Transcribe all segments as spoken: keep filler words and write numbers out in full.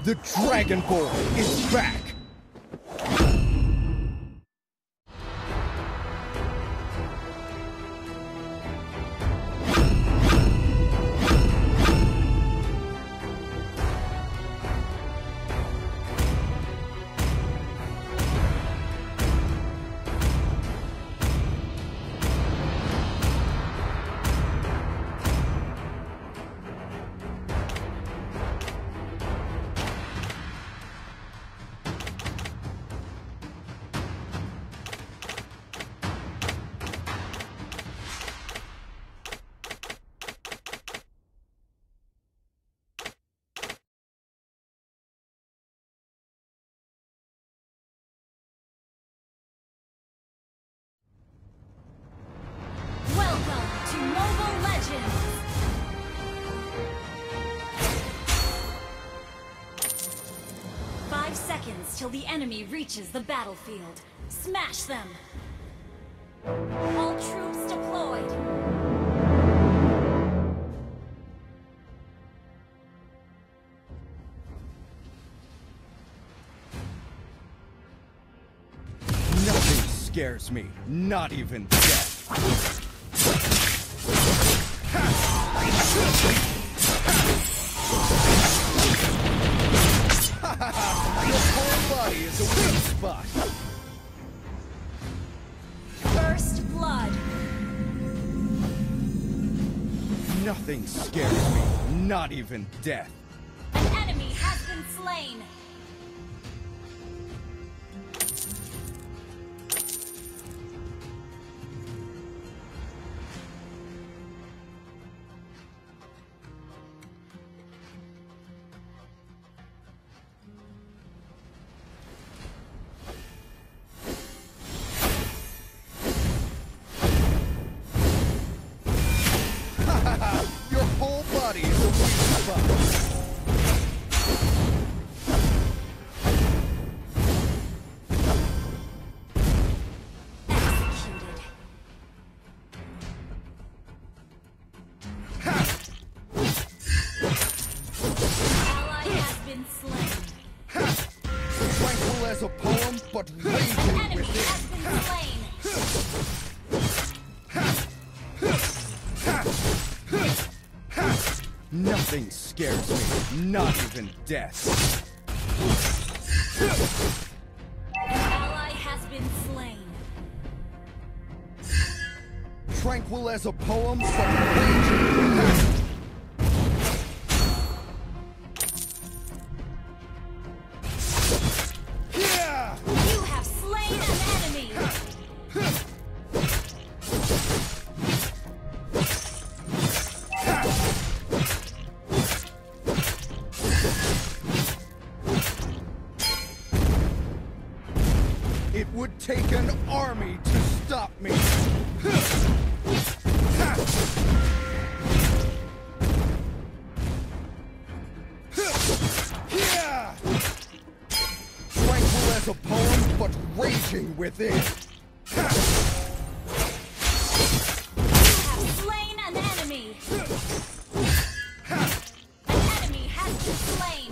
The Dragonborn is back! Five seconds till the enemy reaches the battlefield. Smash them! All troops deployed! Nothing scares me, not even death. Your whole body is a weak spot. First blood. Nothing scares me, not even death. An enemy has been slain. Your whole body is a weak spot. Executed. Ally has been slain. Tranquil as a poem, but An raging enemy within. has been slain. Nothing scares me, not even death. An ally has been slain. Tranquil as a poem, but raging within. Yeah! You have slain an enemy. It would take an army to stop me. Yeah! Tranquil as a poem, but raging within. You have slain an enemy. An enemy has been slain.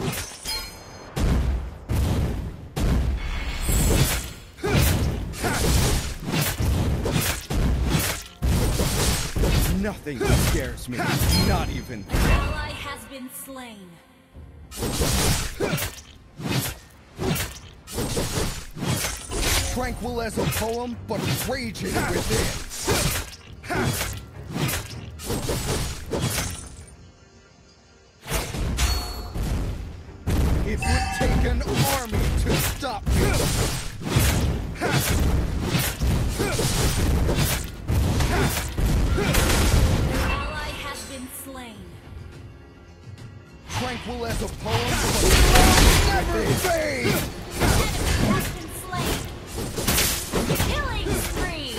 Nothing scares me, not even An ally has been slain. tranquil as a poem, but raging within. It would take an army to stop me. An ally has been slain. Tranquil as a poem, but never fade. Enemy has been slain. Killing spree.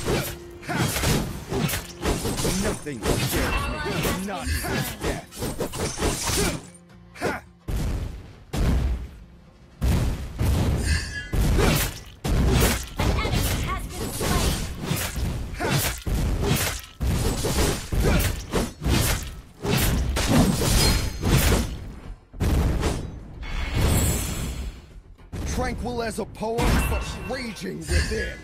Nothing scares me, not even death. An enemy has been slain. Tranquil as a poem, but raging within.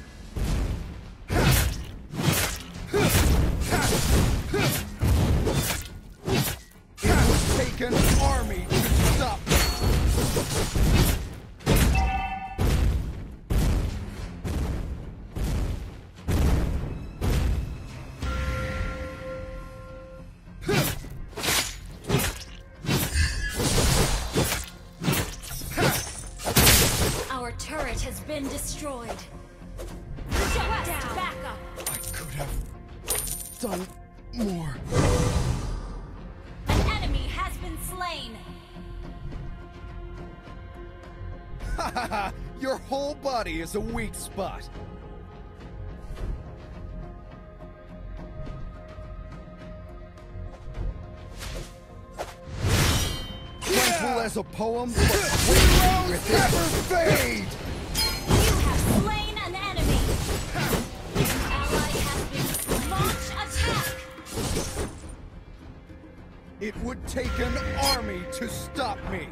It would take an army to stop me. Our turret has been destroyed. Shut down. Back up. I could have done more. An enemy has been slain. Hahaha! Your whole body is a weak spot. Tranquil as a poem, but raging with never fade! You have slain an enemy. An ally has been slain. Launch attack. It would take an army to stop me.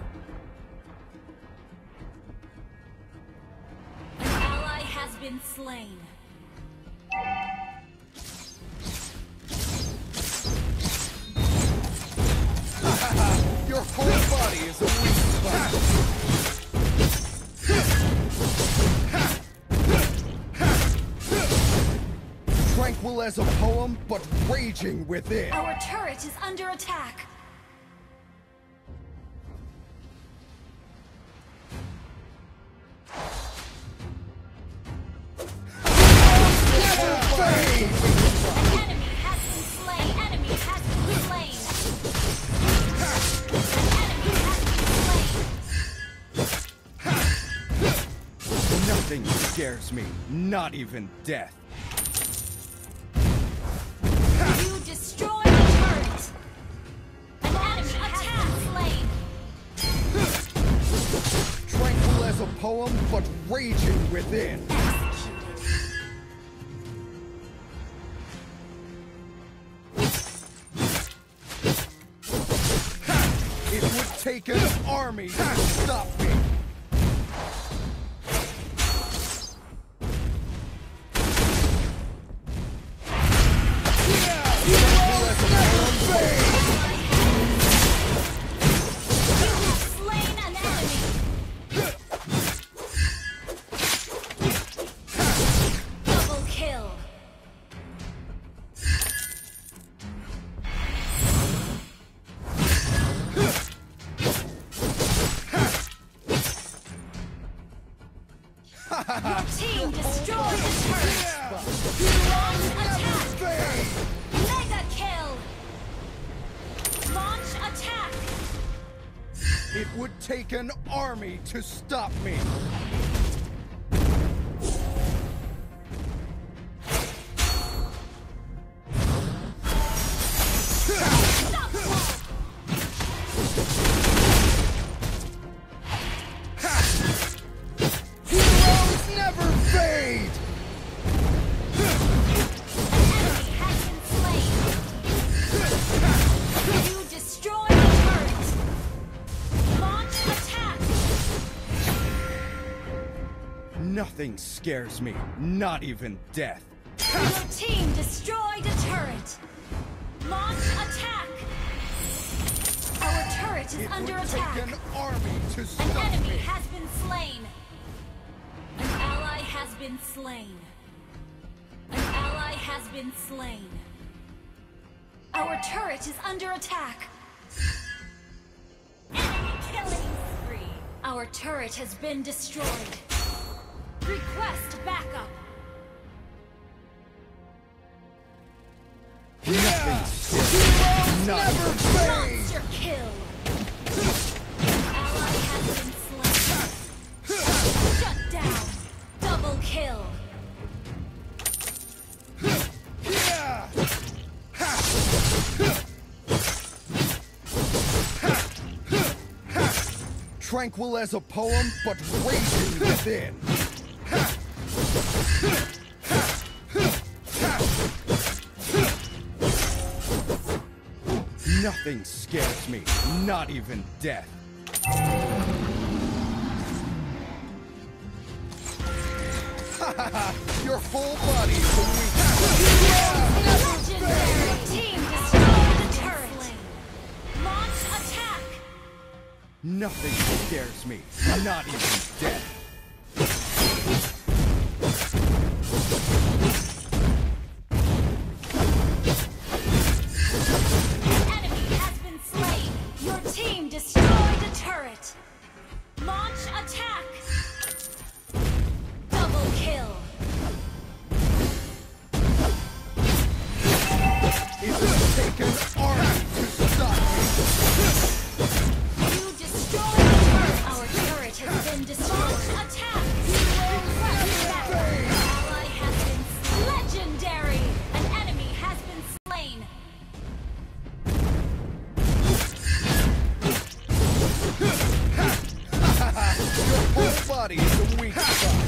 An ally has been slain. Your whole body is a weak spot. Tranquil as a poem, but raging within. Our turret is under attack. Never fade! An enemy has been slain. Enemy has been slain. An enemy has been slain. Nothing scares me, not even death. You destroyed the turret. An enemy has been slain. Tranquil as a poem, but raging within. It would take an army to stop me. Tranquil as a poem, You have slain an enemy. Double kill. Your team destroyed the turret. Launch attack. Mega kill. Launch attack. It would take an army to stop me. Heroes never fade! Enemy has been slain. You destroyed the turret. Launch attack. Nothing scares me, not even death. Your team destroyed a turret. Launch attack. Our turret is It under would attack. take an army to An stop enemy me. has been slain. An ally has been slain. An ally has been slain. Our turret is under attack. Enemy killing spree. Our turret has been destroyed. Request backup. Nothing scares me, not Never even fade! Monster kill. An ally has been slain. Shut down. Double kill. Yeah! Tranquil as a poem, but raging within. Nothing scares me, not even death. Your whole body is a weak Legendary! Team destroyed the turret! Launch attack! Nothing scares me, not even death. An enemy has been slain! Your team destroyed a turret! Launch attack! Double kill! It will take an army to stop me. You destroyed the turret! Our turret has been destroyed! Launch attack! You will wreck that! An ally has been legendary! An enemy has been slain! Your whole body is a weak spot.